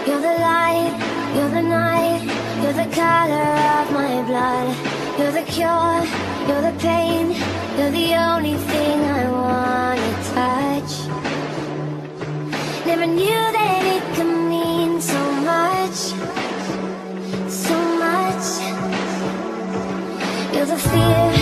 You're the light, you're the night, you're the color of my blood. You're the cure, you're the pain, you're the only thing I wanna touch. Never knew that it could mean so much, so much. You're the fear,